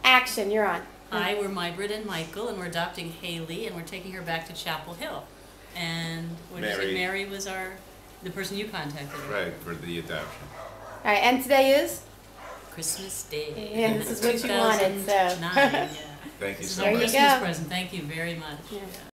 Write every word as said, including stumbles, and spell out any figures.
action, you're on. Hi, we're Mybrid and Michael, and we're adopting Haley, and we're taking her back to Chapel Hill. And what did you say? Mary was our, the person you contacted. Right, for the adoption. All right, and today is? Christmas Day. Yeah, this is what you wanted, so. Yeah. Thank you this so is our much. Christmas present. Thank you very much. Yeah. Yeah.